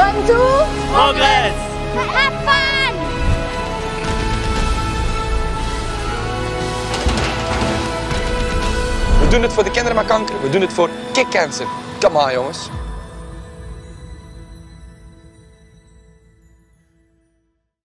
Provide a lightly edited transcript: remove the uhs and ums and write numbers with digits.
One, two. Progress! Have fun! We doen het voor de kinderen met kanker, we doen het voor kikcancer. Kom maar jongens.